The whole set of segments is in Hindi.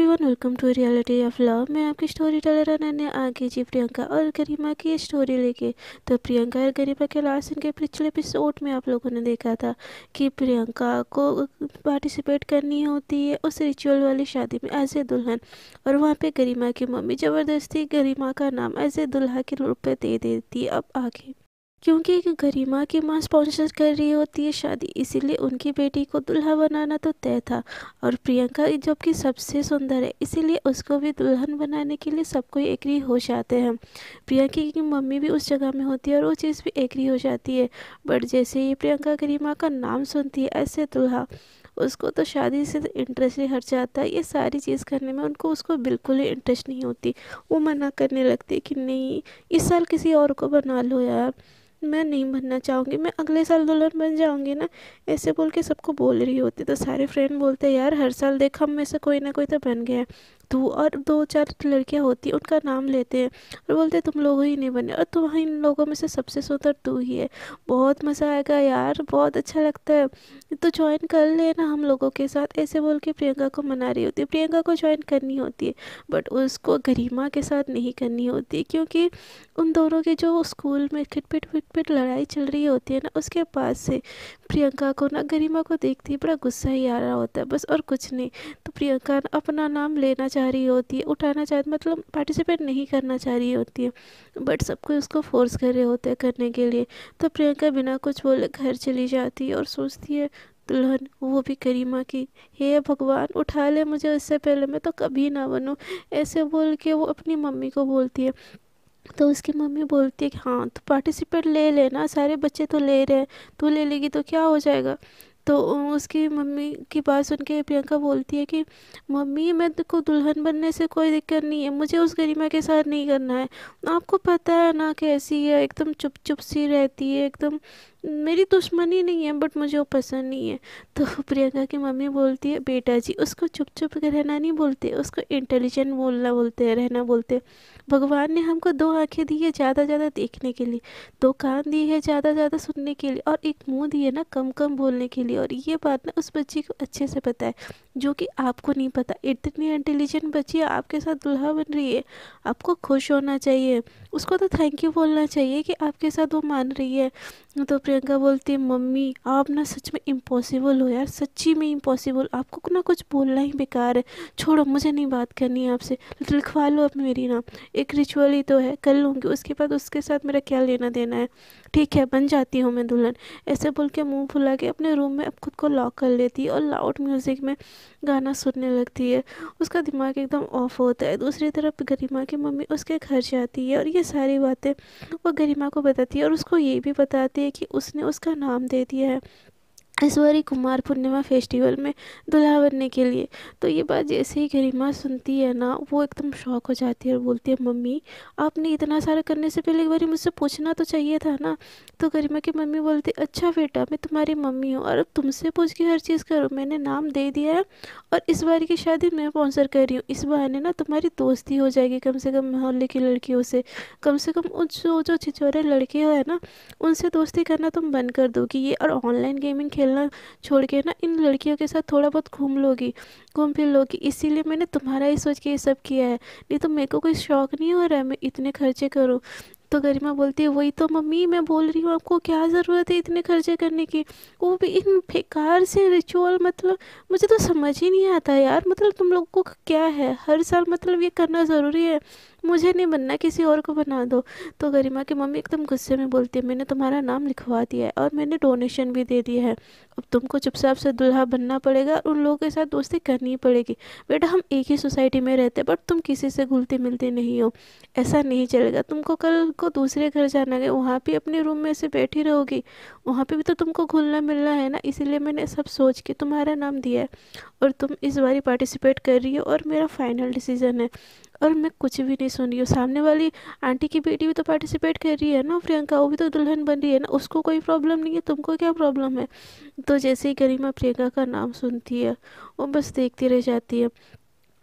Everyone, welcome to reality of love. मैं आपकी स्टोरी टेलर अनन्या आ गई जी प्रियंका और गरिमा की ये स्टोरी लेके। तो प्रियंका और गरिमा के लास्ट सीन के पिछले एपिसोड में आप लोगों ने देखा था कि प्रियंका को पार्टिसिपेट करनी होती है उस रिचुअल वाली शादी में एज ए दुल्हन, और वहाँ पे गरिमा की मम्मी ज़बरदस्ती गरिमा का नाम एज ए दुल्हा के रूप पे दे देती है अब आगे, क्योंकि गरिमा की माँ स्पॉन्सर कर रही होती है शादी, इसीलिए उनकी बेटी को दुल्हा बनाना तो तय था। और प्रियंका जो कि सबसे सुंदर है, इसीलिए उसको भी दुल्हन बनाने के लिए सब कोई एग्री हो जाते हैं। प्रियंका की मम्मी भी उस जगह में होती है और वो चीज़ भी एग्री हो जाती है। बट जैसे ही प्रियंका गरिमा का नाम सुनती है ऐसे दुल्हा, उसको तो शादी से इंटरेस्ट ही हट जाता है। ये सारी चीज़ करने में उनको उसको बिल्कुल ही इंटरेस्ट नहीं होती। वो मना करने लगती है कि नहीं, इस साल किसी और को बना लो यार, मैं नहीं बनना चाहूँगी, मैं अगले साल दुल्हन बन जाऊँगी ना, ऐसे बोल के सबको बोल रही होती। तो सारे फ्रेंड बोलते हैं यार हर साल देख हम में से कोई ना कोई तो बन गया है। तू और दो चार लड़कियां होती उनका नाम लेते हैं और बोलते तुम लोग ही नहीं बने, और तुम इन लोगों में से सबसे सुंदर तू ही है। बहुत मज़ा आएगा यार, बहुत अच्छा लगता है, तो ज्वाइन कर लेना हम लोगों के साथ, ऐसे बोल के प्रियंका को मना रही होती है। प्रियंका को ज्वाइन करनी होती है बट उसको गरिमा के साथ नहीं करनी होती, क्योंकि उन दोनों की जो स्कूल में खिटपिट पिटपिट लड़ाई चल रही होती है ना, उसके पास से प्रियंका को ना गरिमा को देखती ही बड़ा गुस्सा ही आ रहा होता है, बस और कुछ नहीं। तो प्रियंका ना अपना नाम लेना चाह रही होती है, उठाना चाह मतलब पार्टिसिपेट नहीं करना चाह रही होती है, बट सब कोई उसको फोर्स कर रहे होते हैं करने के लिए। तो प्रियंका बिना कुछ बोले घर चली जाती है और सोचती है दुल्हन वो भी गरिमा की, हे भगवान उठा ले मुझे, इससे पहले मैं तो कभी ना बनूं, ऐसे बोल के वो अपनी मम्मी को बोलती है। तो उसकी मम्मी बोलती है कि हाँ तो पार्टिसिपेट ले लेना, सारे बच्चे तो ले रहे हैं, तू ले लेगी तो क्या हो जाएगा। तो उसकी मम्मी की बात सुन के प्रियंका बोलती है कि मम्मी मैं को दुल्हन बनने से कोई दिक्कत नहीं है, मुझे उस गरिमा के साथ नहीं करना है। आपको पता है ना कैसी है, एकदम चुप चुप सी रहती है, एकदम मेरी दुश्मनी नहीं है बट मुझे वो पसंद नहीं है। तो प्रियंका की मम्मी बोलती है बेटा जी उसको चुप चुप के रहना नहीं बोलते, उसको इंटेलिजेंट बोलना बोलते हैं, रहना बोलते हैं। भगवान ने हमको दो आंखें दी है ज़्यादा ज़्यादा देखने के लिए, दो कान दिए है ज़्यादा ज़्यादा सुनने के लिए, और एक मुंह दिए ना कम कम बोलने के लिए। और ये बात ना उस बच्ची को अच्छे से पता है, जो कि आपको नहीं पता। इतनी इंटेलिजेंट बच्ची आपके साथ दुल्हा बन रही है, आपको खुश होना चाहिए, उसको तो थैंक यू बोलना चाहिए कि आपके साथ वो मान रही है। तो प्रियंका बोलती है मम्मी आप ना सच में इम्पॉसिबल हो यार, सच्ची में इम्पॉसिबल, आपको ना कुछ बोलना ही बेकार है, छोड़ो मुझे नहीं बात करनी है आपसे, लिखवा लो अब मेरी नाम, एक रिचुअल ही तो है कर लूँगी, उसके बाद उसके साथ मेरा क्या लेना देना है, ठीक है बन जाती हूँ मैं दुल्हन। ऐसे बोल के मुंह फुला के अपने रूम में अब खुद को लॉक कर लेती है और लाउड म्यूज़िक में गाना सुनने लगती है। उसका दिमाग एकदम ऑफ होता है। दूसरी तरफ गरिमा की मम्मी उसके घर जाती है और ये सारी बातें वो गरिमा को बताती है, और उसको ये भी बताती है कि उसने उसका नाम दे दिया है इस बारी कुमार पूर्णिमा फेस्टिवल में दुल्हा बनने के लिए। तो ये बात जैसे ही गरिमा सुनती है ना, वो एकदम शॉक हो जाती है और बोलती है मम्मी आपने इतना सारा करने से पहले एक बारी मुझसे पूछना तो चाहिए था ना। तो गरिमा की मम्मी बोलती अच्छा बेटा मैं तुम्हारी मम्मी हूँ और अब तुमसे पूछ के हर चीज़ करो, मैंने नाम दे दिया है और इस बारी की शादी मैं स्पॉन्सर कर रही हूँ, इस बहाने ना तुम्हारी दोस्ती हो जाएगी कम से कम मोहल्ले की लड़कियों से कम उन जो छिछोरे लड़के हैं ना उनसे दोस्ती करना तुम बंद कर दोगी ये, और ऑनलाइन गेमिंग खेलना छोड़ के ना इन लड़कियों के साथ थोड़ा बहुत घूम फिर लोगी, इसीलिए मैंने तुम्हारा ही सोच के ये सब किया है, नहीं तो मेरे को कोई शौक नहीं हो रहा है मैं इतने खर्चे करूँ। तो गरिमा बोलती है वही तो मम्मी मैं बोल रही हूँ, आपको क्या ज़रूरत है इतने खर्चे करने की, वो भी इन बेकार से रिचुअल, मतलब मुझे तो समझ ही नहीं आता यार, मतलब तुम लोगों को क्या है हर साल मतलब ये करना ज़रूरी है, मुझे नहीं बनना किसी और को बना दो। तो गरिमा की मम्मी एकदम गुस्से में बोलती है मैंने तुम्हारा नाम लिखवा दिया है और मैंने डोनेशन भी दे दिया है, अब तुमको चुपचाप से दुल्हा बनना पड़ेगा और उन लोगों के साथ दोस्ती करनी पड़ेगी। बेटा हम एक ही सोसाइटी में रहते हैं बट तुम किसी से घुलते मिलते नहीं हो, ऐसा नहीं चलेगा, तुमको कल को दूसरे घर जाना है वहाँ भी अपने रूम में से बैठी रहोगी, वहाँ पे भी तो तुमको घुलना मिलना है ना, इसीलिए मैंने सब सोच के तुम्हारा नाम दिया है और तुम इस बारी पार्टिसिपेट कर रही हो और मेरा फाइनल डिसीजन है। और मैं कुछ भी नहीं सुन रही हूँ, सामने वाली आंटी की बेटी भी तो पार्टिसिपेट कर रही है ना प्रियंका, वो भी तो दुल्हन बन रही है ना, उसको कोई प्रॉब्लम नहीं है, तुमको क्या प्रॉब्लम है। तो जैसे ही गरिमा प्रियंका का नाम सुनती है वो बस देखती रह जाती है।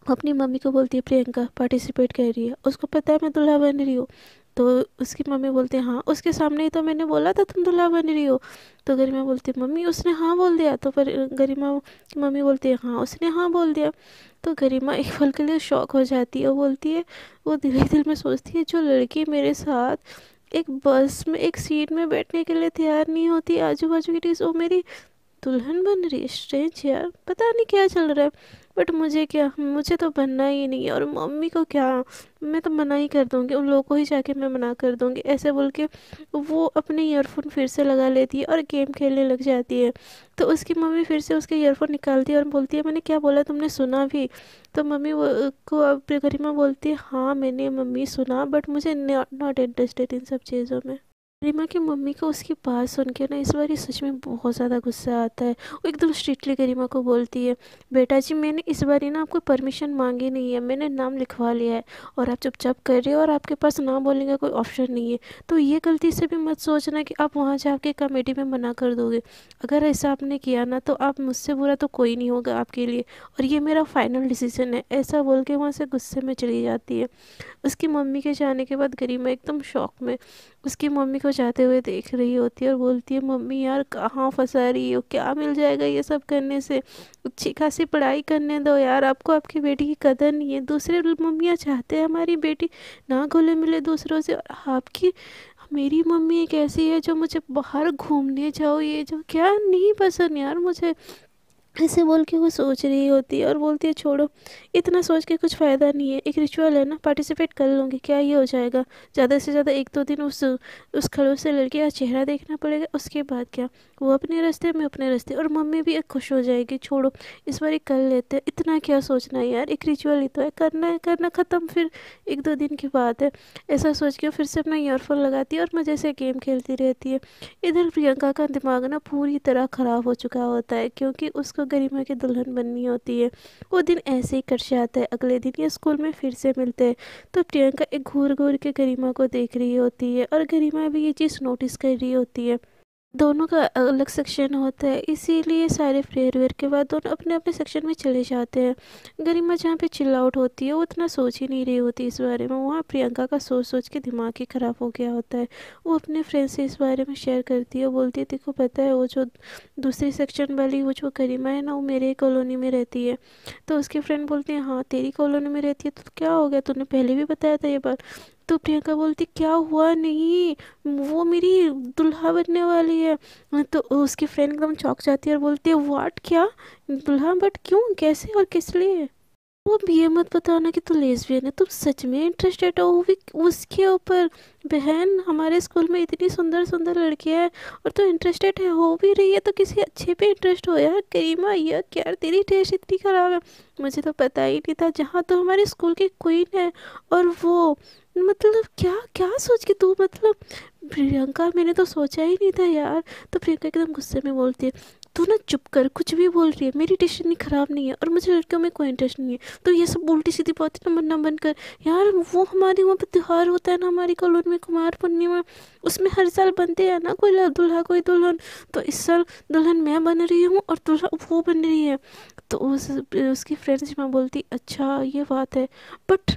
अपनी मम्मी को बोलती है प्रियंका पार्टिसिपेट कर रही है, उसको पता है मैं दूल्हा बन रही हूँ। तो उसकी मम्मी बोलती है हाँ उसके सामने ही तो मैंने बोला था तुम दूल्हा बन रही हो। तो गरिमा बोलती है मम्मी उसने हाँ बोल दिया। तो पर गरिमा की मम्मी बोलती है हाँ उसने हाँ बोल दिया। तो गरिमा एक पल के लिए शॉक हो जाती है, वो बोलती है, वो दिल ही दिल में सोचती है जो लड़की मेरे साथ एक बस में एक सीट में बैठने के लिए तैयार नहीं होती आजू बाजू की टीस, वो मेरी दुल्हन बन रही है। स्ट्रेंज यार, पता नहीं क्या चल रहा है। बट मुझे क्या, मुझे तो बनना ही नहीं है। और मम्मी को क्या, मैं तो मना ही कर दूंगी, उन लोगों को ही जाके मैं मना कर दूंगी, ऐसे बोल के वो अपने ईयरफोन फिर से लगा लेती है और गेम खेलने लग जाती है। तो उसकी मम्मी फिर से उसके ईयरफोन निकालती है और बोलती है मैंने क्या बोला तुमने सुना भी? तो मम्मी वो को अब गरिमा बोलती है हाँ मैंने मम्मी सुना, बट मुझे नॉट इंटरेस्टेड इन सब चीज़ों में। गरिमा की मम्मी को उसकी बात सुन के ना इस बार सच में बहुत ज़्यादा गुस्सा आता है। वो एकदम स्ट्रिक्टली गरिमा को बोलती है बेटा जी मैंने इस बार ना आपको परमिशन मांगी नहीं है, मैंने नाम लिखवा लिया है और आप चुपचाप कर रहे हो और आपके पास ना बोलने का कोई ऑप्शन नहीं है। तो ये गलती से भी मत सोचना कि आप वहाँ जाके कमेटी में मना कर दोगे। अगर ऐसा आपने किया ना तो आप मुझसे बुरा तो कोई नहीं होगा आपके लिए, और ये मेरा फाइनल डिसीजन है। ऐसा बोल के वहाँ से गुस्से में चली जाती है। उसकी मम्मी के जाने के बाद गरिमा एकदम शॉक में उसकी मम्मी को जाते हुए देख रही होती है और बोलती है मम्मी यार कहाँ फंसा रही हो, क्या मिल जाएगा ये सब करने से, अच्छी खासी पढ़ाई करने दो यार, आपको आपकी बेटी की कदर नहीं है। दूसरे मम्मियाँ चाहते हैं हमारी बेटी ना घुले मिले दूसरों से, और आपकी मेरी मम्मी एक ऐसी है जो मुझे बाहर घूमने जाओ ये जो क्या नहीं पसंद यार मुझे। ऐसे बोल के वो सोच रही होती है और बोलती है छोड़ो, इतना सोच के कुछ फ़ायदा नहीं है, एक रिचुअल है ना, पार्टिसिपेट कर लूँगी, क्या ये हो जाएगा, ज़्यादा से ज़्यादा एक दो दिन उस खड़ूस से लड़के का चेहरा देखना पड़ेगा, उसके बाद क्या, वो अपने रास्ते मैं अपने रास्ते, और मम्मी भी एक खुश हो जाएगी। छोड़ो इस बार कर लेते हैं, इतना क्या सोचना है यार, एक रिचुअल ही तो है करना ख़त्म, फिर एक दो दिन की बात है। ऐसा सोच के फिर से अपना ईयरफोन लगाती है और मज़े से गेम खेलती रहती है। इधर प्रियंका का दिमाग ना पूरी तरह ख़राब हो चुका होता है, क्योंकि उसको गरिमा की दुल्हन बननी होती है। वो दिन ऐसे ही कट जाता है। अगले दिन ये स्कूल में फिर से मिलते हैं तो प्रियंका एक घूर घूर के गरिमा को देख रही होती है और गरिमा भी ये चीज़ नोटिस कर रही होती है। दोनों का अलग सेक्शन होता है, इसीलिए सारे प्रेयर वेयर के बाद दोनों अपने अपने सेक्शन में चले जाते हैं। गरिमा जहाँ पे चिल आउट होती है वो उतना सोच ही नहीं रही होती इस बारे में, वहाँ प्रियंका का सोच सोच के दिमाग ही ख़राब हो गया होता है। वो अपने फ्रेंड से इस बारे में शेयर करती है, बोलती है देखो पता है वो जो दूसरी सेक्शन वाली वो जो गरिमा है ना वो मेरे कॉलोनी में रहती है। तो उसके फ्रेंड बोलते हैं हाँ तेरी कॉलोनी में रहती है तो क्या हो गया, तूने पहले भी बताया था ये बात। तो प्रियंका बोलती क्या हुआ नहीं, वो मेरी दुल्हा बनने वाली है। तो उसकी फ्रेंड एकदम चौंक जाती है और बोलती है व्हाट, क्या दुल्हा, बट क्यों, कैसे और किस लिए? वो भी ये मत बताना कि तू लेस्बियन है, तुम सच में इंटरेस्टेड हो वो भी उसके ऊपर? बहन हमारे स्कूल में इतनी सुंदर सुंदर लड़कियां हैं और तू इंटरेस्टेड है, हो भी रही है तो किसी अच्छे पे इंटरेस्ट हो यार। करीमा ये क्या तेरी टेस्ट इतनी खराब है, मुझे तो पता ही नहीं था, जहाँ तो हमारे स्कूल की क्वीन है और वो, मतलब क्या क्या सोच के तू, मतलब प्रियंका मैंने तो सोचा ही नहीं था यार। तो प्रियंका एकदम गुस्से में बोलती है तू ना चुप कर, कुछ भी बोल रही है, मेरी टेस्ट इतनी ख़राब नहीं है और मुझे लड़कियों में कोई इंटरेस्ट नहीं है, तो ये सब उल्टी सीधी बातें ना बनना बंद कर यार। वो हमारे वहाँ पे त्योहार होता है ना हमारी कॉलोनी में, कुमार पूर्णिमा, उसमें हर साल बनते हैं ना कोई दूल्हा कोई दुल्हन, तो इस साल दुल्हन मैं बन रही हूँ और दूल्हा वो बन रही है। तो उसकी फ्रेंड्स में बोलती अच्छा ये बात है, बट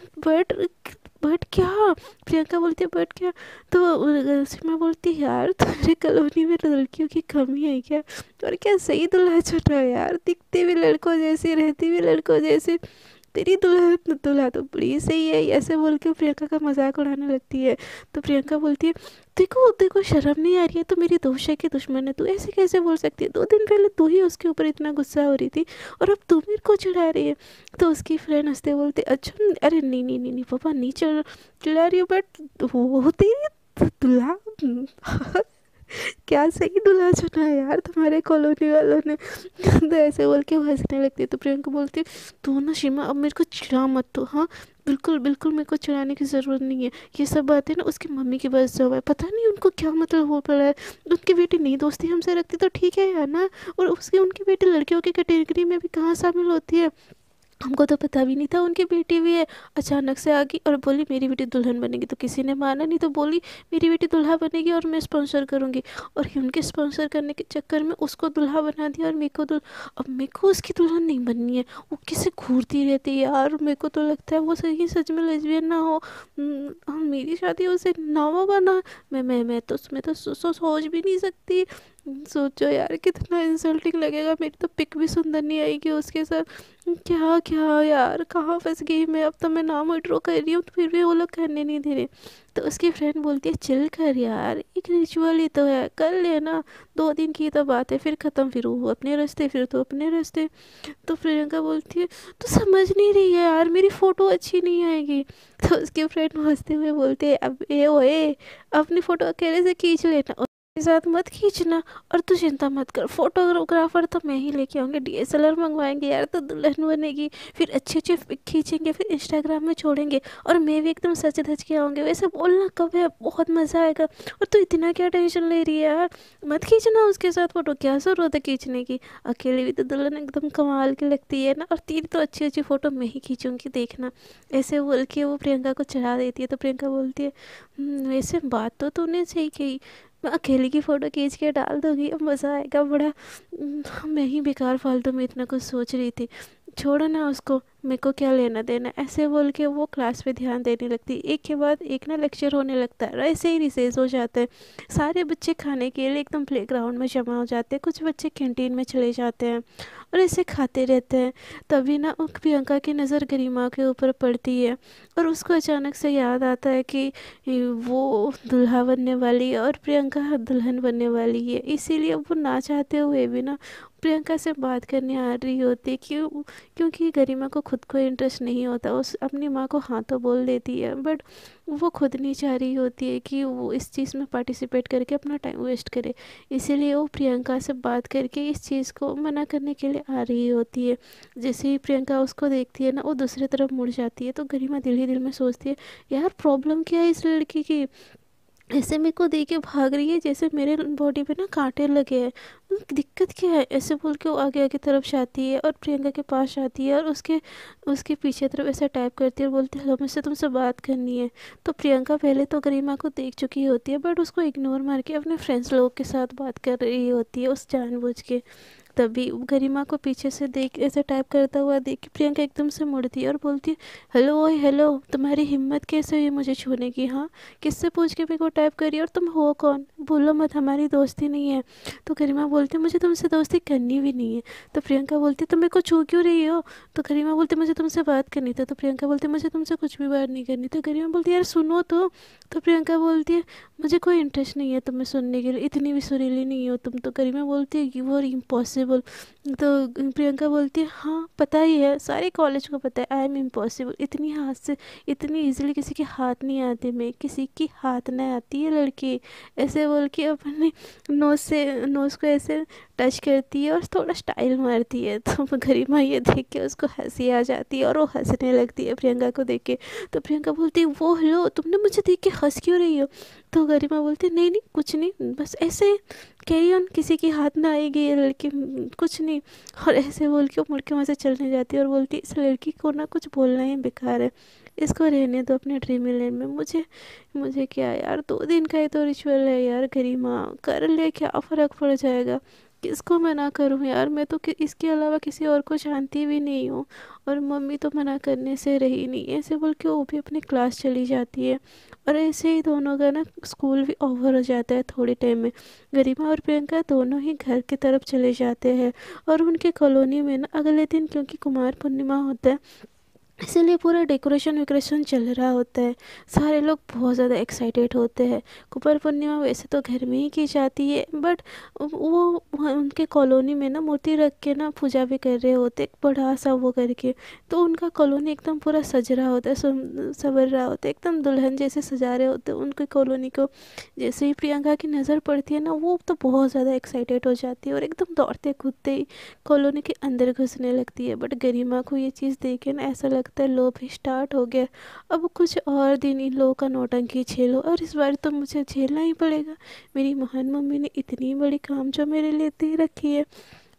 बट बट क्या, प्रियंका बोलती है बट क्या? तो सीमा बोलती है यार तुम्हारी कॉलोनी में लड़कियों की कमी है क्या, और क्या सही दुल्हा चुना है यार, दिखती भी लड़कों जैसी रहती भी लड़कों जैसी, तेरी दुल्हा दुल्हा तो बड़ी सही है, ऐसे बोल के प्रियंका का मजाक उड़ाने लगती है। तो प्रियंका बोलती है देखो देखो शर्म नहीं आ रही है, तो मेरी दोस्त की दुश्मन है, तू ऐसे कैसे बोल सकती है, 2 दिन पहले तू ही उसके ऊपर इतना गुस्सा हो रही थी और अब तू मेरे को चिढ़ा रही है। तो उसकी फ्रेंड हंसते बोलते अच्छा अरे नहीं नहीं नहीं नहीं पापा नहीं चिढ़ा रही हूँ, बट वो होती है दुल्हा क्या सही दूल्हा चुना है यार तुम्हारे कॉलोनी वालों ने। तो ऐसे बोल के वो हंसने लगती है। तो प्रियंका बोलती है तू ना सीमा अब मेरे को चिढ़ा मत तू, हाँ बिल्कुल बिल्कुल मेरे को चिढ़ाने की ज़रूरत नहीं है, ये सब बातें ना उसकी मम्मी की वजह से हुआ है, पता नहीं उनको क्या मतलब हो पड़ा है, उनकी बेटी नहीं दोस्ती हमसे रखती तो ठीक है यार ना, और उसकी उनकी बेटी लड़कियों की कैटेगरी में भी कहाँ शामिल होती है, हमको तो पता भी नहीं था उनकी बेटी भी है। अचानक से आ गई और बोली मेरी बेटी दुल्हन बनेगी, तो किसी ने माना नहीं, तो बोली मेरी बेटी दूल्हा बनेगी और मैं स्पॉन्सर करूँगी। और उनके स्पॉन्सर करने के चक्कर में उसको दूल्हा बना दिया और मेरे को अब मेरे को उसकी दुल्हन नहीं बननी है। वो किसे घूरती रहती है यार, मेरे को तो लगता है वो सही सच में लेस्बियन ना हो। मेरी शादी उससे ना हो बना। मैं तो उसमें तो सोच भी नहीं सकती। सोचो यार कितना इंसल्टिंग लगेगा, मेरी तो पिक भी सुंदर नहीं आएगी उसके साथ। क्या क्या यार, कहाँ फंस गई मैं। अब तो मैं नाम विड्रॉ कर रही हूँ तो फिर भी वो लोग करने नहीं दे रहे। तो उसकी फ्रेंड बोलती है चिल कर यार, एक रिचुअल ही तो है, कर लेना, 2 दिन की तो बात है, फिर ख़त्म, फिर वो अपने रास्ते, फिर तो अपने रास्ते। तो प्रियंका बोलती है तो समझ नहीं रही है यार, मेरी फ़ोटो अच्छी नहीं आएगी। तो उसकी फ्रेंड हंसते हुए बोलते है अब ए ओए, अपनी फ़ोटो अकेले से खींच लेना, के साथ मत खींचना। और तू चिंता मत कर, फोटोग्राफर तो मैं ही लेके आऊँगी, डीएसएलआर मंगवाएंगे यार, तो दुल्हन बनेगी, फिर अच्छे अच्छे पिक खींचेंगे, फिर इंस्टाग्राम में छोड़ेंगे, और मैं भी एकदम सच धज के आऊँगी। वैसे बोलना कब है, बहुत मज़ा आएगा। और तू इतना क्या टेंशन ले रही है यार, मत खींचना उसके साथ फ़ोटो, क्या ज़रूरत है खींचने की, अकेले भी तो दुल्हन एकदम कमाल की लगती है ना, और तेरी तो अच्छी अच्छी फ़ोटो मैं ही खींचूँगी देखना। ऐसे बोल के वो प्रियंका को चढ़ा देती है। तो प्रियंका बोलती है वैसे बात तो तूने सही कही, मैं अकेले की फ़ोटो खींच के डाल दूँगी, अब मज़ा आएगा बड़ा। मैं ही बेकार फालतू में इतना कुछ सोच रही थी, छोड़ो ना उसको, मेरे को क्या लेना देना। ऐसे बोल के वो क्लास पे ध्यान देने लगती। एक के बाद एक ना लेक्चर होने लगता है, ऐसे ही रिसेस हो जाता है। सारे बच्चे खाने के लिए एकदम प्लेग्राउंड में जमा हो जाते हैं, कुछ बच्चे कैंटीन में चले जाते हैं और ऐसे खाते रहते हैं। तभी ना प्रियंका की नज़र गरिमा के ऊपर पड़ती है और उसको अचानक से याद आता है कि वो दूल्हा बनने वाली है और प्रियंका दुल्हन बनने वाली है। इसीलिए वो ना चाहते हुए भी ना प्रियंका से बात करने आ रही होती है। क्योंकि गरिमा को खुद को इंटरेस्ट नहीं होता, उस अपनी माँ को हाँ तो बोल देती है, बट वो खुद नहीं चाह रही होती है कि वो इस चीज़ में पार्टिसिपेट करके अपना टाइम वेस्ट करे। इसीलिए वो प्रियंका से बात करके इस चीज़ को मना करने के लिए आ रही होती है। जैसे ही प्रियंका उसको देखती है ना, वो दूसरी तरफ मुड़ जाती है। तो गरिमा दिल ही दिल में सोचती है यार प्रॉब्लम क्या है इस लड़की की, ऐसे मेरे को देख के भाग रही है जैसे मेरे बॉडी पे ना कांटे लगे हैं। दिक्कत क्या है, ऐसे बोल के वो आगे आगे तरफ जाती है और प्रियंका के पास जाती है और उसके उसके पीछे तरफ ऐसा टाइप करती है और बोलती है हेलो, मुझसे तुमसे बात करनी है। तो प्रियंका पहले तो गरिमा को देख चुकी होती है, बट उसको इग्नोर मार के अपने फ्रेंड्स लोग के साथ बात कर रही होती है उस जानबूझ के। तभी गरिमा को पीछे से देख ऐसे टाइप करता हुआ देख के प्रियंका एकदम से मुड़ती है और बोलती है हेलो ओए हेलो, तुम्हारी हिम्मत कैसे हुई मुझे छूने की, हाँ किससे पूछ के मेरे को टाइप करी, और तुम हो कौन, बोलो मत, हमारी दोस्ती नहीं है। तो गरिमा बोलती मुझे तुमसे दोस्ती करनी भी नहीं है। तो प्रियंका बोलती तुम मेरे को छू क्यों रही हो। तो गरिमा बोलती मुझे तुमसे बात करनी था। तो प्रियंका बोलती मुझे तुमसे कुछ भी बात नहीं करनी। तो गरिमा बोलती यार सुनो तो प्रियंका बोलती है मुझे कोई इंटरेस्ट नहीं है तुम्हें सुनने के लिए, इतनी भी सुरीली नहीं हो तुम। तो गरिमा बोलती है यू आर इम्पॉसिबल। तो प्रियंका बोलती है हाँ पता ही है, सारे कॉलेज को पता है आई एम इम्पॉसिबल, इतनी हाथ से इतनी इजीली किसी के हाथ नहीं आते, मैं किसी की हाथ नहीं आती है लड़की। ऐसे बोल के अपने नोज़ को ऐसे टच करती है और थोड़ा स्टाइल मारती है। तो गरिमा ये देख के उसको हंसी आ जाती है और वो हंसने लगती है प्रियंका को देख के। तो प्रियंका बोलती है वो हेलो, तुमने मुझे देख के हंस क्यों रही हो। तो गरिमा बोलती है नहीं नहीं कुछ नहीं, बस ऐसे कैरी ऑन, किसी की हाथ ना आएगी ये लड़की, कुछ नहीं। और ऐसे बोल के वो मुड़ के वहाँ से चलने जाती है और बोलती है इस लड़की को ना कुछ बोलना ही बेकार है, इसको रहने दो अपने ड्रीम लैंड में। मुझे मुझे क्या यार, 2 दिन का ही तो रिचुअल है यार, गरिमा कर ले, क्या फ़र्क पड़ जाएगा, किसको मना करूँ यार, मैं तो इसके अलावा किसी और को जानती भी नहीं हूँ। और मम्मी तो मना करने से रही नहीं। ऐसे बोल के वो भी अपनी क्लास चली जाती है। और ऐसे ही दोनों का ना स्कूल भी ओवर हो जाता है थोड़ी टाइम में। गरिमा और प्रियंका दोनों ही घर की तरफ चले जाते हैं। और उनके कॉलोनी में ना अगले दिन, क्योंकि कुमार पूर्णिमा होता है, इसीलिए पूरा डेकोरेशन वेकोरेशन चल रहा होता है। सारे लोग बहुत ज़्यादा एक्साइटेड होते हैं। कुमार पूर्णिमा वैसे तो घर में ही की जाती है, बट वो उनके कॉलोनी में ना मूर्ति रख के ना पूजा भी कर रहे होते, एक बड़ा सा वो करके। तो उनका कॉलोनी एकदम पूरा सज रहा होता है, संवर रहा होता है, एकदम दुल्हन जैसे सजा रहे होते हैं उनके कॉलोनी को। जैसे ही प्रियंका की नज़र पड़ती है ना, वो तो बहुत ज़्यादा एक्साइटेड हो जाती है और एकदम दौड़ते कूदते ही कॉलोनी के अंदर घुसने लगती है। बट गरिमा को ये चीज़ देख के ना ऐसा लगता है लो भी स्टार्ट हो गया, अब कुछ और दिन इन लोगों का नौटंकी झेलो, और इस बार तो मुझे झेलना ही पड़ेगा। मेरी महान मम्मी ने इतनी बड़ी काम जो मेरे लिए दे रखी है,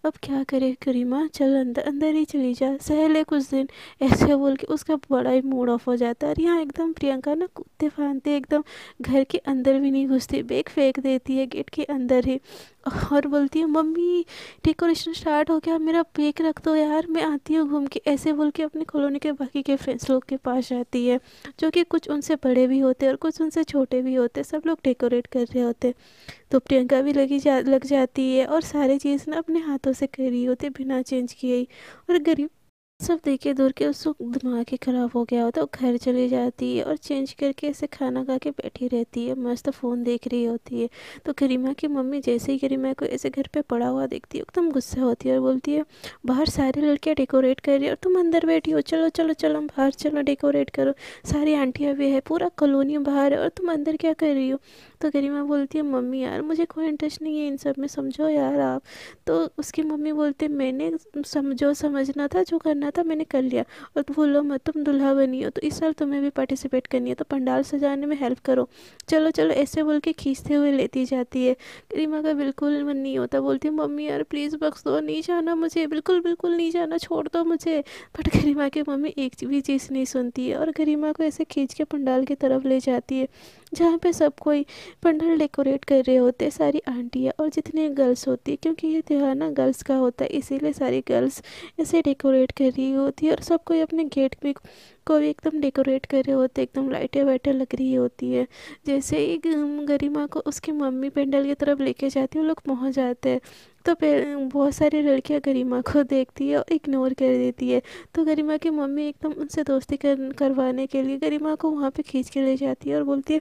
अब क्या करे करीमा, चल अंदर अंदर ही चली जा, सह ले कुछ दिन, ऐसे बोल के उसका बड़ा ही मूड ऑफ हो जाता है। और यहाँ एकदम प्रियंका ना कुत्ते फांदते एकदम घर के अंदर भी नहीं घुसती, बैग फेंक देती है गेट के अंदर ही, और बोलती है मम्मी डेकोरेशन स्टार्ट हो गया, मेरा बैग रख दो यार, मैं आती हूँ घूम के, ऐसे बोल के अपनी कॉलोनी के बाकी के फ्रेंड्स लोग के पास जाती है, जो कि कुछ उनसे बड़े भी होते हैं और कुछ उनसे छोटे भी होते हैं, सब लोग डेकोरेट कर रहे होते हैं। तो प्रियंका भी लग जाती है और सारी चीज़ ना अपने हाथों से कर रही होती है बिना चेंज किए ही। और गरीब सब देखे दूर के उसको दिमाग ही ख़राब हो गया होता है, वो घर चली जाती है और चेंज करके ऐसे खाना खा के बैठी रहती है, मस्त फ़ोन देख रही होती है। तो करीमा की मम्मी जैसे ही करीमा को ऐसे घर पे पड़ा हुआ देखती है एकदम गुस्सा होती है और बोलती है बाहर सारी लड़कियां डेकोरेट कर रही है और तुम अंदर बैठी हो, चलो चलो चलो बाहर चलो डेकोरेट करो, सारी आंटियाँ भी है, पूरा कॉलोनी बाहर है और तुम अंदर क्या कर रही हो। तो करीमा बोलती है मम्मी यार मुझे कोई इंटरेस्ट नहीं है इन सब में, समझो यार आप। तो उसकी मम्मी बोलती है मैंने जो समझना था जो करना था मैंने कर लिया, और बोलो मत तुम दुल्हा बनी हो तो इस साल तुम्हें भी पार्टिसिपेट करनी है, तो पंडाल सजाने में हेल्प करो, चलो चलो, ऐसे बोल के खींचते हुए लेती जाती है। करीमा का बिल्कुल मन नहीं होता, बोलती है मम्मी यार प्लीज़ बख्श दो, नहीं जाना मुझे, बिल्कुल बिल्कुल नहीं जाना, छोड़ दो मुझे। बट करीमा की मम्मी एक भी चीज़ नहीं सुनती है और करीमा को ऐसे खींच के पंडाल की तरफ ले जाती है, जहाँ पे सब कोई पंडाल डेकोरेट कर रहे होते, सारी आंटियाँ और जितने गर्ल्स होती है, क्योंकि ये त्यौहार ना गर्ल्स का होता है इसीलिए सारी गर्ल्स ऐसे डेकोरेट कर रही होती है, और सब कोई अपने गेट पे को भी एकदम डेकोरेट कर रहे होते, एकदम लाइटें वाइटें लग रही होती है। जैसे ही गरिमा को उसकी मम्मी पंडाल की तरफ लेके जाती है, वो लोग पहुँच जाते हैं, तो बहुत सारी लड़कियां गरिमा को देखती है और इग्नोर कर देती है। तो गरिमा की मम्मी एकदम उनसे दोस्ती करवाने के लिए गरिमा को वहाँ पे खींच के ले जाती है और बोलती है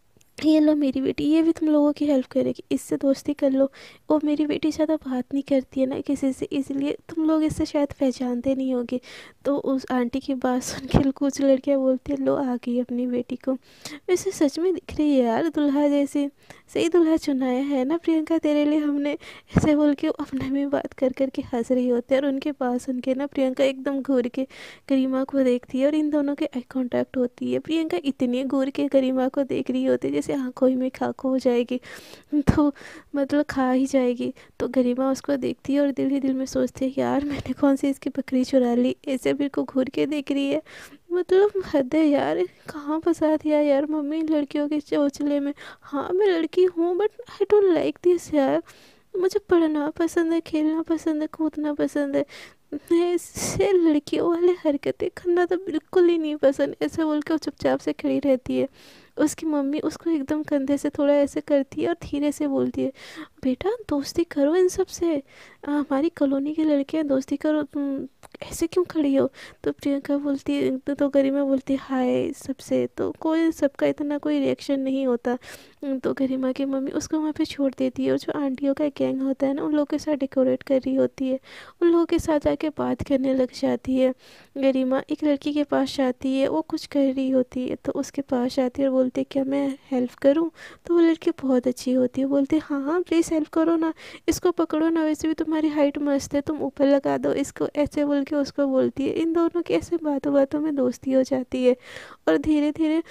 ये लो मेरी बेटी, ये भी तुम लोगों की हेल्प करेगी, इससे दोस्ती कर लो। वो मेरी बेटी ज़्यादा बात नहीं करती है ना किसी से, इसलिए तुम लोग इससे शायद पहचानते नहीं होगे। तो उस आंटी की बात सुन के कुछ लड़कियाँ बोलती है लो आ गई अपनी बेटी को, वैसे सच में दिख रही है यार दुल्हा जैसे, सही दुल्हा चुनाया है ना प्रियंका तेरे लिए हमने, ऐसे बोल के वो अपने में बात कर कर के हंस रही होती है। और उनके पास सुन के ना प्रियंका एकदम घूर के गरिमा को देखती है और इन दोनों के आई कांटेक्ट होती है। प्रियंका इतनी घूर के गरिमा को देख रही होती है जैसे आंखों में खाको हो जाएगी, तो मतलब खा ही जाएगी। तो गरिमा उसको देखती है और दिल ही दिल में सोचती है यार मैंने कौन सी इसकी बकरी चुरा ली, ऐसे मेरे को घूर के देख रही है, मतलब हद है यार, कहाँ फंसा दिया यार मम्मी लड़कियों के चोचले में। हाँ मैं लड़की हूँ but I don't like this यार, मुझे पढ़ना पसंद है, खेलना पसंद है, कूदना पसंद है, मैं इससे लड़कियों वाली हरकतें करना तो बिल्कुल ही नहीं पसंद, ऐसे बोल के वो चुपचाप से खड़ी रहती है। उसकी मम्मी उसको एकदम कंधे से थोड़ा ऐसे करती है और धीरे से बोलती है बेटा दोस्ती करो इन सब से, हमारी कॉलोनी की लड़कियां दोस्ती करो, तुम ऐसे क्यों खड़ी हो। तो प्रियंका बोलती है तो गरिमा बोलती है हाय सबसे, तो कोई सबका इतना कोई रिएक्शन नहीं होता। तो गरिमा की मम्मी उसको वहाँ पे छोड़ देती है और जो आंटियों का गैंग होता है ना उन लोगों के साथ डेकोरेट कर रही होती है, उन लोगों के साथ जाके बात करने लग जाती है। गरिमा एक लड़की के पास जाती है, वो कुछ कर रही होती है तो उसके पास जाती है और बोलती है क्या मैं हेल्प करूं। तो वो लड़की बहुत अच्छी होती है, बोलती है हाँ हाँ प्लीज़ हेल्प करो ना, इसको पकड़ो ना, वैसे भी तुम्हारी हाइट मस्त है, तुम ऊपर लगा दो इसको, ऐसे बोल के उसको बोलती है। इन दोनों की ऐसे बातों बातों में दोस्ती हो जाती है और धीरे धीरे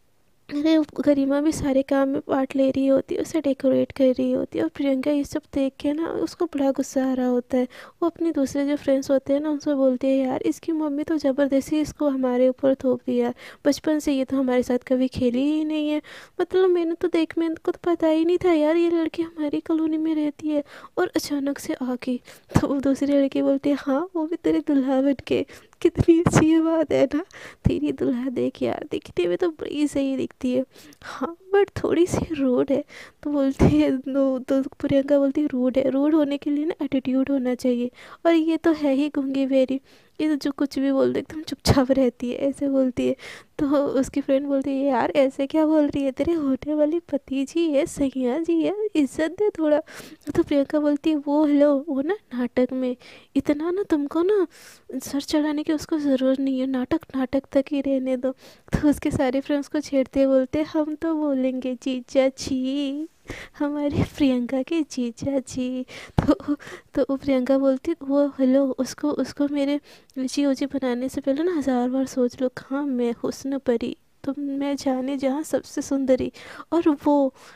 अरे गरिमा भी सारे काम में पार्ट ले रही होती है, उसे डेकोरेट कर रही होती है। और प्रियंका ये सब देख के ना उसको बड़ा गुस्सा आ रहा होता है, वो अपने दूसरे जो फ्रेंड्स होते हैं ना उनसे बोलती है यार इसकी मम्मी तो ज़बरदस्ती इसको हमारे ऊपर थोप दिया, बचपन से ये तो हमारे साथ कभी खेली ही नहीं है, मतलब मैंने तो देख मेरे को तो पता ही नहीं था यार ये लड़की हमारी कॉलोनी में रहती है और अचानक से आ गई। तो वो दूसरी लड़की बोलती है हाँ वो भी तेरे दुल्हा बन के, कितनी अच्छी ये बात है ना, तेरी दुल्हा देख यार दिखने में तो बड़ी सही दिखती है, हाँ बट थोड़ी सी रूड है। तो बोलती है नो, तो प्रियंका बोलती है रूड है, रूड होने के लिए ना एटीट्यूड होना चाहिए, और ये तो है ही गूंगी बेरी, ये तो जो कुछ भी बोल दे एकदम चुपचाप रहती है, ऐसे बोलती है। तो उसकी फ्रेंड बोलती है यार ऐसे क्या बोल रही है, तेरे होने वाली पति जी है, सैया जी है, इज्जत दे थोड़ा। तो प्रियंका बोलती है वो हेलो वो ना नाटक में, इतना ना तुमको ना सर चढ़ाने की उसको ज़रूरत नहीं है, नाटक नाटक तक ही रहने दो। तो उसके सारे फ्रेंड्स को छेड़ते बोलते हम तो बोलेंगे जीजा जी, हमारी प्रियंका के जीजा जी। तो वो प्रियंका बोलती वो हेलो उसको उसको मेरे ऊँची ऊँची बनाने से पहले ना 1000 बार सोच लो, हाँ मैं हुस्न परी तुम मैं जाने जहाँ सबसे सुंदरी, और वो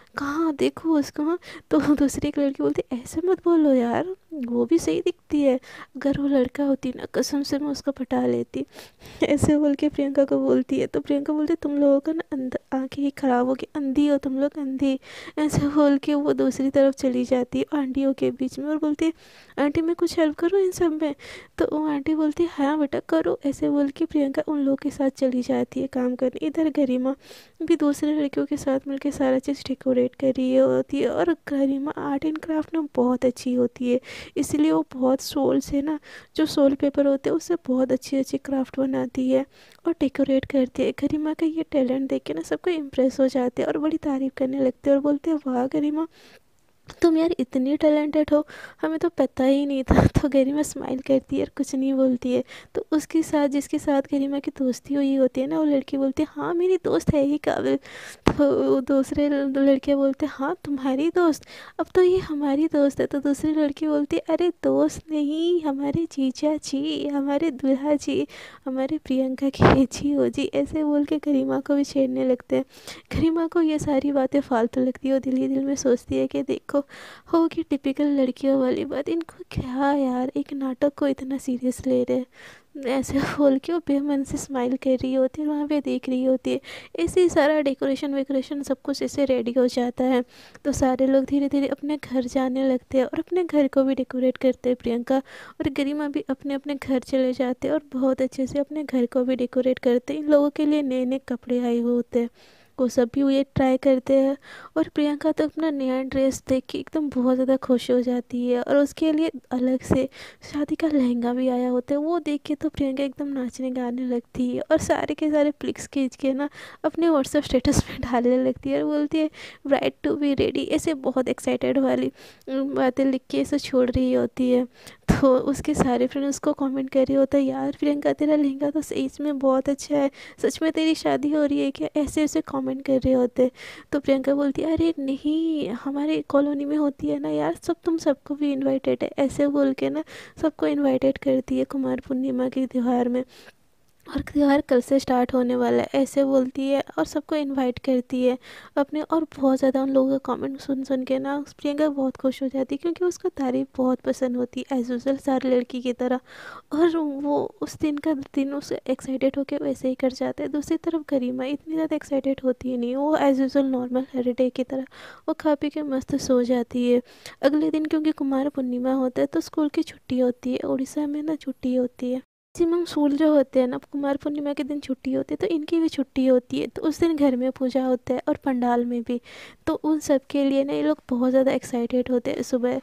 कहाँ देखो उसको, हाँ। तो दूसरी एक लड़की बोलती ऐसे मत बोलो यार, वो भी सही दिखती है, अगर वो लड़का होती ना कसम से मैं उसको पटा लेती। ऐसे बोल के प्रियंका को बोलती है। तो प्रियंका बोलती तुम लोगों का ना अंदर आंखें ही खराब होगी, अंधी हो तुम लोग, अंधी। ऐसे बोल के वो दूसरी तरफ चली जाती है आंटियों के बीच में और बोलती है आंटी मैं कुछ हेल्प करूँ इन सब में। तो वो आंटी बोलती है हाँ बेटा करो। ऐसे बोल के प्रियंका उन लोगों के साथ चली जाती है काम करने। इधर गरिमा भी दूसरे लड़कियों के साथ मिलकर सारा चीज़ डेकोरेट कर रही होती है। और गरिमा आर्ट एंड क्राफ्ट में बहुत अच्छी होती है, इसलिए वो बहुत सोल से ना, जो सोल पेपर होते हैं उससे बहुत अच्छी अच्छी क्राफ्ट बनाती है और डेकोरेट करती है। गरिमा का ये टैलेंट देख के ना सबको इम्प्रेस हो जाते हैं और बड़ी तारीफ़ करने लगते हैं और बोलते हैं वाह गरिमा तुम यार इतनी टैलेंटेड हो, हमें तो पता ही नहीं था। तो गरिमा स्माइल करती है और कुछ नहीं बोलती है। तो उसके साथ जिसके साथ गरिमा की दोस्ती हुई होती है ना, वो लड़की बोलती है हाँ मेरी दोस्त है ही काबिल। तो वो दूसरे लड़के बोलते हैं हाँ तुम्हारी दोस्त, अब तो ये हमारी दोस्त है। तो दूसरी लड़की बोलती है अरे दोस्त नहीं, हमारे जीजा जी, हमारे दूल्हा जी, हमारे प्रियंका के जी हो जी। ऐसे बोल के गरिमा को भी छेड़ने लगते हैं। गरिमा को ये सारी बातें फालतू लगती है, वो दिल ही दिल में सोचती है कि देखो होगी टिपिकल लड़कियों वाली बात, इनको क्या यार, एक नाटक को इतना सीरियस ले रहे हैं। ऐसे बोल के वो बेमन से स्माइल कर रही होती है, वहाँ पे देख रही होती है। ऐसे ही सारा डेकोरेशन वेकोरेशन सब कुछ ऐसे रेडी हो जाता है। तो सारे लोग धीरे धीरे अपने घर जाने लगते हैं और अपने घर को भी डेकोरेट करते हैं। प्रियंका और गरिमा भी अपने अपने घर चले जाते हैं और बहुत अच्छे से अपने घर को भी डेकोरेट करते हैं। इन लोगों के लिए नए नए कपड़े आए हुए होते हैं, वो सब भी ये ट्राई करते हैं। और प्रियंका तो अपना नया ड्रेस देख के एकदम बहुत ज़्यादा खुश हो जाती है और उसके लिए अलग से शादी का लहंगा भी आया होता है। वो देख के तो प्रियंका एकदम नाचने गाने लगती है और सारे के सारे पिक्स खींच के ना अपने व्हाट्सएप स्टेटस पे डालने लगती है और बोलती है ब्राइड टू बी रेडी, ऐसे बहुत एक्साइटेड वाली बातें लिख के ऐसे छोड़ रही होती है। तो उसके सारे फ्रेंड उसको कमेंट कर रहे होता है यार प्रियंका तेरा लहंगा तो सही में बहुत अच्छा है, सच में तेरी शादी हो रही है क्या, ऐसे ऐसे कमेंट कर रहे होते। तो प्रियंका बोलती है अरे नहीं हमारे कॉलोनी में होती है ना यार, सब तुम सबको भी इनवाइटेड है। ऐसे बोल के ना सबको इनवाइटेड करती है कुमार पूर्णिमा के त्यौहार में। और त्योहार कल से स्टार्ट होने वाला है ऐसे बोलती है और सबको इनवाइट करती है अपने। और बहुत ज़्यादा उन लोगों का कमेंट सुन सुन के ना प्रियंका बहुत खुश हो जाती है, क्योंकि उसको तारीफ़ बहुत पसंद होती है एज यूजल सारी लड़की की तरह। और वो उस दिन का दिन उसे एक्साइटेड होकर वैसे ही कर जाता है। दूसरी तरफ गरिमा इतनी ज़्यादा एक्साइटेड होती ही नहीं, वो एज यूजल नॉर्मल हर डे की तरह वो खा पी के मस्त सो जाती है। अगले दिन क्योंकि कुमार पूर्णिमा होता है तो स्कूल की छुट्टी होती है, उड़ीसा में ना छुट्टी होती है। मैक्सिमम स्कूल जो होते हैं ना कुमार पूर्णिमा के दिन छुट्टी होती है, तो इनकी भी छुट्टी होती है। तो उस दिन घर में पूजा होता है और पंडाल में भी। तो उन सब के लिए ना ये लोग बहुत ज़्यादा एक्साइटेड होते हैं। सुबह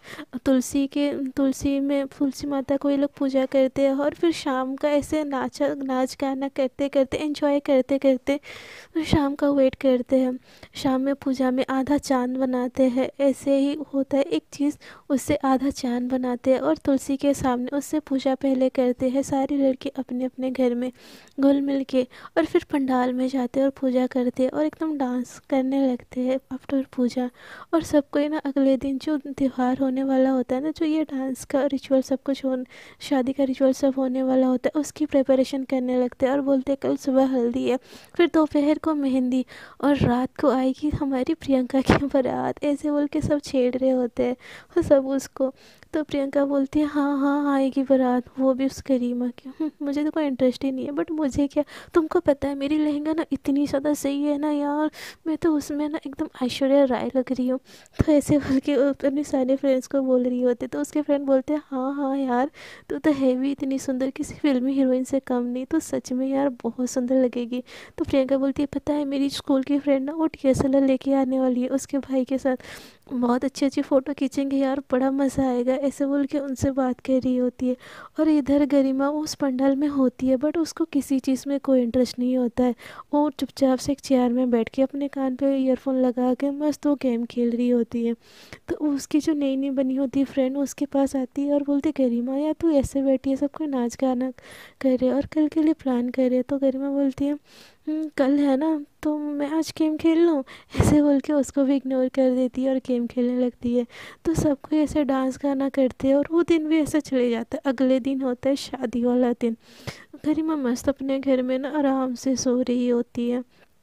तुलसी में तुलसी माता को ये लोग पूजा करते हैं और फिर शाम का ऐसे नाच गाना करते करते एंजॉय करते करते फिर शाम का वेट करते हैं। शाम में पूजा में आधा चांद बनाते हैं, ऐसे ही होता है एक चीज़, उससे आधा चांद बनाते हैं और तुलसी के सामने उससे पूजा पहले करते हैं सारी लड़की अपने अपने घर में घुल मिल के। और फिर पंडाल में जाते हैं और पूजा करते हैं और एकदम डांस करने लगते हैं आफ्टर पूजा। और सबको ही ना अगले दिन जो त्यौहार होने वाला होता है ना, जो ये डांस का रिचुअल सब कुछ हो, शादी का रिचुअल सब होने वाला होता है, उसकी प्रिपरेशन करने लगते हैं और बोलते हैं कल सुबह हल्दी है, फिर दोपहर को मेहंदी और रात को आएगी हमारी प्रियंका की बारात। ऐसे बोल के सब छेड़ रहे होते हैं और सब उसको। तो प्रियंका बोलती है हाँ हाँ आएगी बारात, वो भी उस करीमा की। मुझे तो कोई इंटरेस्ट ही नहीं है, बट मुझे क्या, तुमको पता है मेरी लहंगा ना इतनी ज़्यादा सही है ना यार, मैं तो उसमें ना एकदम ऐश्वर्या राय लग रही हूँ। तो ऐसे बोल के वो अपने सारे फ्रेंड्स को बोल रही होती। तो उसके फ्रेंड बोलते हैं हाँ हाँ यार तू तो है भी इतनी सुंदर, किसी फिल्मी हीरोइन से कम नहीं, तो सच में यार बहुत सुंदर लगेगी। तो प्रियंका बोलती है पता है मेरी स्कूल की फ्रेंड ना वो DSLR लेके आने वाली है उसके भाई के साथ, बहुत अच्छी अच्छी फ़ोटो खींचेंगे यार, बड़ा मज़ा आएगा। ऐसे बोल के उनसे बात कर रही होती है। और इधर गरिमा उस पंडाल में होती है, बट उसको किसी चीज़ में कोई इंटरेस्ट नहीं होता है। वो चुपचाप से एक चेयर में बैठ के अपने कान पे ईयरफोन लगा के मस्त वो गेम खेल रही होती है। तो उसकी जो नई नई बनी होती है फ्रेंड उसके पास आती है और बोलती है गरिमा यार तू ऐसे बैठी है, सब कोई नाच गाना कर रहे हैं और कल के लिए प्लान कर रहे हैं। तो गरिमा बोलती है कल है ना तो मैं आज गेम खेल लूँ, ऐसे बोल के उसको भी इग्नोर कर देती है और गेम खेलने लगती है। तो सब कोई ऐसे डांस गाना करते हैं और वो दिन भी ऐसे चले जाता है। अगले दिन होता है शादी वाला दिन। गरिमा मस्त अपने घर में ना आराम से सो रही होती है।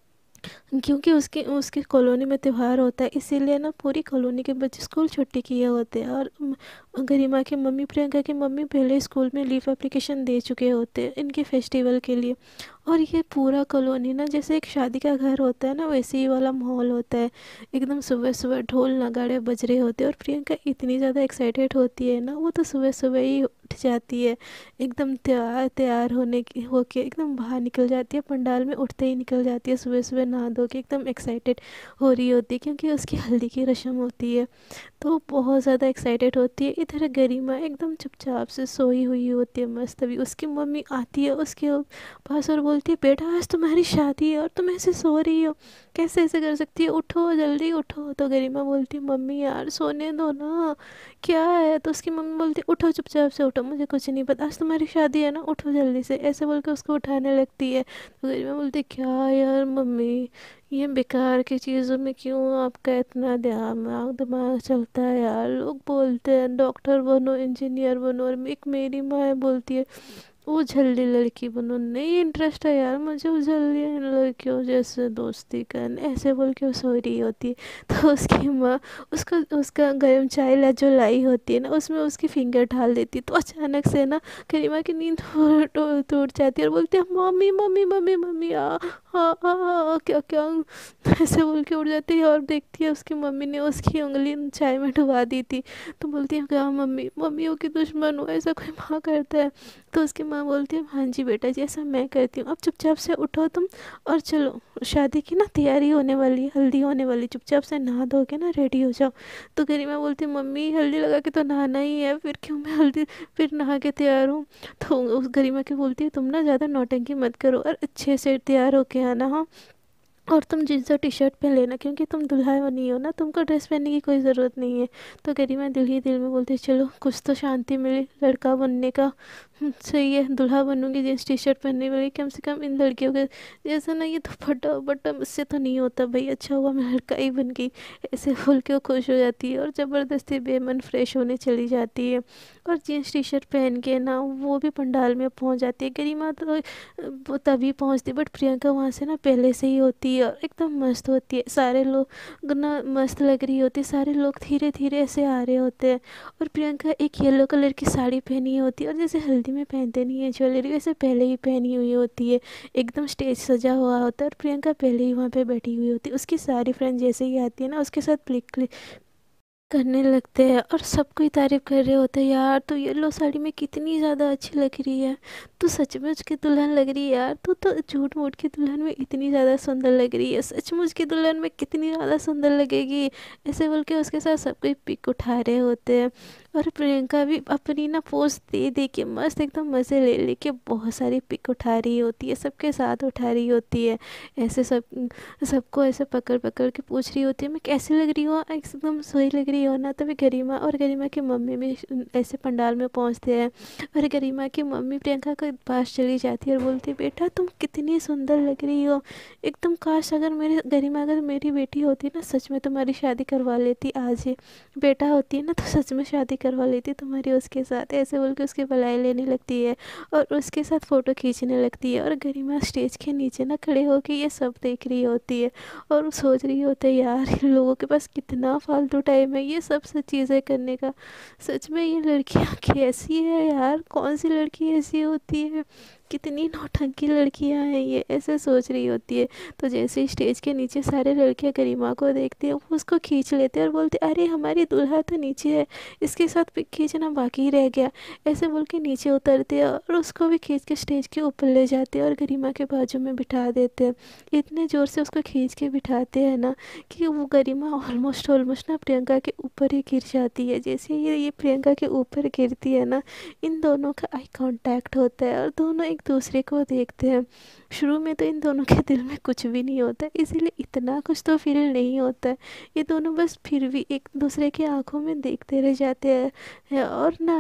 क्योंकि उसके उसके कॉलोनी में त्योहार होता है, इसीलिए ना पूरी कॉलोनी के बच्चे स्कूल छुट्टी किए होते हैं। और गरिमा की मम्मी, प्रियंका की मम्मी पहले स्कूल में लीव एप्लीकेशन दे चुके होते हैं इनके फेस्टिवल के लिए। और ये पूरा कॉलोनी ना जैसे एक शादी का घर होता है ना, वैसे ही वाला माहौल होता है। एकदम सुबह सुबह ढोल नगाड़े बज रहे होते हैं, और प्रियंका इतनी ज़्यादा एक्साइटेड होती है ना, वो तो सुबह सुबह ही उठ जाती है। एकदम तैयार तैयार होने की होके एकदम बाहर निकल जाती है, पंडाल में उठते ही निकल जाती है, सुबह सुबह नहा धो के एकदम एक्साइटेड हो रही होती है, क्योंकि उसकी हल्दी की रस्म होती है। तो बहुत ज़्यादा एक्साइटेड होती है। इधर गरिमा एकदम चुपचाप से सोई हुई होती है मस्त। अभी उसकी मम्मी आती है उसके पास और बोलती है, बेटा आज तुम्हारी शादी है और तुम ऐसे सो रही हो, कैसे ऐसे कर सकती हो, उठो जल्दी उठो। तो गरिमा बोलती है, मम्मी यार सोने दो ना, क्या है। तो उसकी मम्मी बोलती है, उठो चुपचाप से उठो, मुझे कुछ नहीं पता, आज तुम्हारी शादी है ना, उठो जल्दी से, ऐसे बोल के उसको उठाने लगती है। तो गरिमा बोलती है, क्या यार मम्मी, ये बेकार की चीज़ों में क्यों आपका इतना दिमाग दिमाग चलता है यार। लोग बोलते हैं डॉक्टर बनो, इंजीनियर बनो, और एक मेरी माँ बोलती है वो जल्दी लड़की बनो, नहीं इंटरेस्ट है यार मुझे वो जल्दी लड़कियों जैसे दोस्ती करने, ऐसे बोल के वो सो रही होती है। तो उसकी माँ उसका उसका गर्म चाय ला जो लाई होती है ना, उसमें उसकी फिंगर डाल देती है। तो अचानक से ना करीमा की नींद टूट जाती है और बोलती है, मम्मी मम्मी मम्मी मम्मी आ हाँ हाँ क्या क्या, ऐसे बोल के उठ जाती है। और देखती है उसकी मम्मी ने उसकी उंगली चाय में डुबा दी थी। तो बोलती है, क्या मम्मी, मम्मियों की दुश्मन हो, ऐसा कोई माँ करता है। तो उसकी माँ बोलती है, हाँ जी बेटा जी, ऐसा मैं करती हूँ, अब चुपचाप से उठो तुम और चलो, शादी की ना तैयारी होने वाली है, हल्दी होने वाली, चुपचाप से नहा धो के ना रेडी हो जाओ। तो गरिमा बोलती है, मम्मी हल्दी लगा के तो नहाना ही है, फिर क्यों मैं हल्दी फिर नहा के तैयार हूँ। तो उस गरिमा की बोलती है, तुम ना ज़्यादा नौटंकी मत करो और अच्छे से तैयार होके आना, हाँ। और तुम जीन्स और टी शर्ट पहन लेना, क्योंकि तुम दुल्हा बनी हो ना, तुमको ड्रेस पहनने की कोई ज़रूरत नहीं है। तो गरिमा दिल ही दिल में बोलती है, चलो कुछ तो शांति मिली लड़का बनने का। सही है, दुल्हा बनूंगी, जीन्स टी शर्ट पहनने वाली, कम से कम इन लड़कियों के जैसा ना ये दुपट्टा बट्टा मुझसे तो नहीं होता भाई, अच्छा हुआ मैं लड़का ही बन गई। ऐसे बोल के वो खुश हो जाती है और ज़बरदस्ती बेमन फ्रेश होने चली जाती है। और जीन्स टी शर्ट पहन के ना वो भी पंडाल में पहुंच जाती है। गरिमा तो वो तभी पहुंचती, बट प्रियंका वहाँ से ना पहले से ही होती है और एकदम मस्त होती है। सारे लोग ना मस्त लग रही होती है, सारे लोग धीरे धीरे ऐसे आ रहे होते हैं। और प्रियंका एक येलो कलर की साड़ी पहनी होती है, और जैसे हल्दी में पहनते नहीं है ज्वेलरी, वैसे पहले ही पहनी हुई होती है। एकदम स्टेज सजा हुआ होता है और प्रियंका पहले ही वहाँ पे बैठी हुई होती है। उसकी सारी फ्रेंड जैसे ही आती है ना, उसके साथ क्लिक करने लगते हैं और सबको ही तारीफ कर रहे होते हैं, यार तू येलो साड़ी में कितनी ज़्यादा अच्छी लग रही है, तू सचमुच की दुल्हन लग रही है यार, तू तो झूठ मूठ की दुल्हन में इतनी ज़्यादा सुंदर लग रही है, सचमुच की दुल्हन में कितनी ज़्यादा सुंदर लगेगी। ऐसे बोल के उसके साथ सब कोई पिक उठा रहे होते हैं। और प्रियंका भी अपनी ना पोज दे दे के मस्त एकदम मज़े ले लेके बहुत सारी पिक उठा रही होती है, सबके साथ उठा रही होती है। ऐसे सबको ऐसे पकड़ पकड़ के पूछ रही होती है, मैं कैसी लग रही हूँ, एकदम सही लग रही हो ना। तभी गरिमा और गरिमा की मम्मी भी ऐसे पंडाल में पहुँचते हैं। और गरिमा की मम्मी प्रियंका के पास चली जाती है और बोलती है, बेटा तुम कितनी सुंदर लग रही हो, एकदम काश अगर मेरी गरिमा अगर मेरी बेटी होती ना, सच में तुम्हारी शादी करवा लेती आज ही, बेटा होती है ना तो सच में शादी करवा लेती तुम्हारी उसके साथ। ऐसे बोल के उसकी भलाई लेने लगती है और उसके साथ फ़ोटो खींचने लगती है। और गरिमा स्टेज के नीचे ना खड़े होकर ये सब देख रही होती है और सोच रही होती है, यार इन लोगों के पास कितना फालतू टाइम है ये सब चीज़ें करने का। सच में ये लड़कियां कैसी है यार, कौन सी लड़की ऐसी होती है, कितनी नौटंकी लड़कियां हैं ये, ऐसे सोच रही होती है। तो जैसे ही स्टेज के नीचे सारे लड़कियां गरिमा को देखती है, वो उसको खींच लेते हैं और बोलते, अरे हमारी दुल्हा तो नीचे है, इसके साथ पिक खींचना बाकी रह गया। ऐसे बोल के नीचे उतरते हैं और उसको भी खींच के स्टेज के ऊपर ले जाते हैं और गरिमा के बाजू में बिठा देते हैं। इतने ज़ोर से उसको खींच के बिठाते हैं ना कि वो गरिमा ऑलमोस्ट ऑलमोस्ट ना प्रियंका के ऊपर ही गिर जाती है। जैसे ये प्रियंका के ऊपर गिरती है ना, इन दोनों का आई कांटेक्ट होता है और दोनों एक दूसरे को देखते हैं। शुरू में तो इन दोनों के दिल में कुछ भी नहीं होता, इसीलिए इतना कुछ तो फील नहीं होता है। ये दोनों बस फिर भी एक दूसरे की आंखों में देखते रह जाते हैं और ना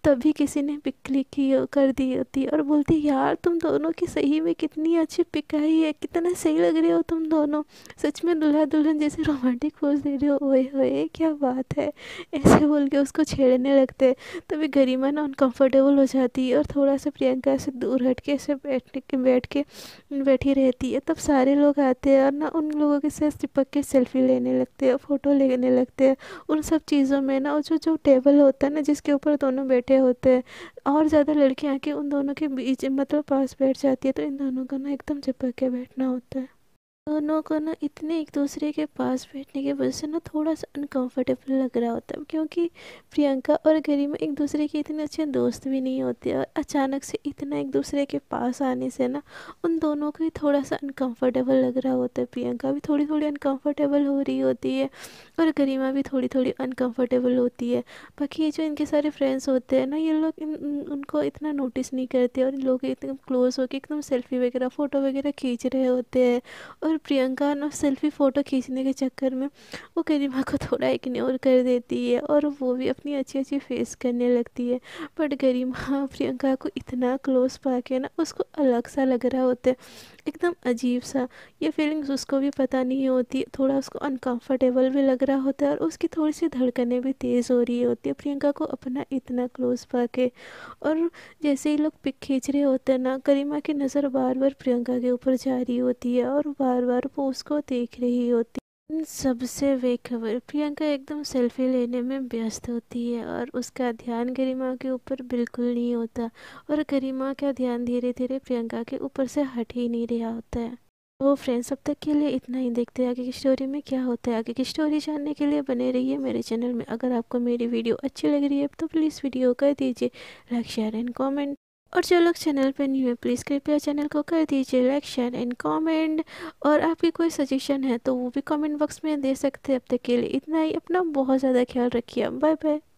तभी किसी ने पिक क्लिक की कर दी होती और बोलती यार तुम दोनों की सही में कितनी अच्छी पिक आई है, कितना सही लग रहे हो तुम दोनों, सच में दुल्हा दुल्हन जैसे रोमांटिक पोज दे रहे हो, ओए होए क्या बात है, ऐसे बोल के उसको छेड़ने लगते हैं। तभी गरिमा ना अनकंफर्टेबल हो जाती है और थोड़ा सा प्रियंका से दूर हट के ऐसे बैठ के बैठी रहती है। तब सारे लोग आते हैं और ना उन लोगों के साथ चिपक के सेल्फी लेने लगते हैं, फ़ोटो लेने लगते हैं। उन सब चीज़ों में ना जो जो टेबल होता है ना जिसके ऊपर दोनों बैठे होते हैं, और ज़्यादा लड़कियाँ आके उन दोनों के बीच मतलब पास बैठ जाती है, तो इन दोनों को ना एकदम चिपक के बैठना होता है। दोनों को ना इतने एक दूसरे के पास बैठने की वजह से ना थोड़ा सा अनकंफर्टेबल लग रहा होता है, क्योंकि प्रियंका और गरिमा एक दूसरे के इतने अच्छे दोस्त भी नहीं होते, और अचानक से इतना एक दूसरे के पास आने से ना उन दोनों को ही थोड़ा सा अनकंफर्टेबल लग रहा होता है। प्रियंका भी थोड़ी थोड़ी अनकंफर्टेबल हो रही होती है और गरिमा भी थोड़ी थोड़ी अनकंफर्टेबल होती है। बाकी ये जो इनके सारे फ्रेंड्स होते हैं ना, ये लोग उनको इतना नोटिस नहीं करते और इन लोग एकदम क्लोज होके एकदम सेल्फी वगैरह फ़ोटो वगैरह खींच रहे होते हैं। और प्रियंका ना सेल्फी फ़ोटो खींचने के चक्कर में वो गरिमा को थोड़ा इग्नोर कर देती है और वो भी अपनी अच्छी अच्छी फेस करने लगती है। बट गरिमा प्रियंका को इतना क्लोज पाके ना उसको अलग सा लग रहा होता है, एकदम अजीब सा। ये फीलिंग्स उसको भी पता नहीं होती, थोड़ा उसको अनकंफर्टेबल भी लग रहा होता है और उसकी थोड़ी सी धड़कनें भी तेज़ हो रही होती है प्रियंका को अपना इतना क्लोज पाके। और जैसे ही लोग पिक खींच रहे होते हैं ना, गरिमा की नज़र बार बार प्रियंका के ऊपर जा रही होती है और बार बार वो उसको देख रही होती है। इन सबसे बेखबर प्रियंका एकदम सेल्फी लेने में व्यस्त होती है और उसका ध्यान गरिमा के ऊपर बिल्कुल नहीं होता, और गरिमा का ध्यान धीरे धीरे प्रियंका के ऊपर से हट ही नहीं रहा होता है। तो फ्रेंड्स, अब तक के लिए इतना ही। देखते हैं आगे की स्टोरी में क्या होता है। आगे की स्टोरी जानने के लिए बने रहिए मेरे चैनल में। अगर आपको मेरी वीडियो अच्छी लग रही है तो प्लीज़ वीडियो कर दीजिए लाइक, शेयर एंड कमेंट। और जो लोग चैनल पर न्यू है प्लीज़ कृपया चैनल को कर दीजिए लाइक, शेयर एंड कमेंट। और आपकी कोई सजेशन है तो वो भी कमेंट बॉक्स में दे सकते हैं। अब तक के लिए इतना ही। अपना बहुत ज़्यादा ख्याल रखिए। Bye bye.